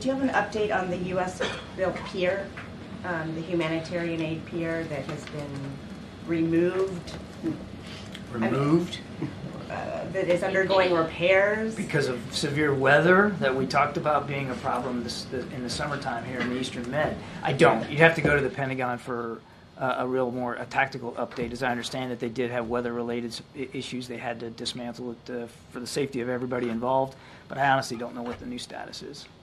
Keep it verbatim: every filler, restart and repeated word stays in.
you have an update on the U S built pier, um, the humanitarian aid pier that has been removed? Removed? I mean, uh, that is undergoing repairs? Because of severe weather that we talked about being a problem this, this, in the summertime here in the Eastern Med. I don't. You'd have to go to the Pentagon for uh, a real more a tactical update. As I understand it, they did have weather-related issues. They had to dismantle it uh, for the safety of everybody involved. But I honestly don't know what the new status is.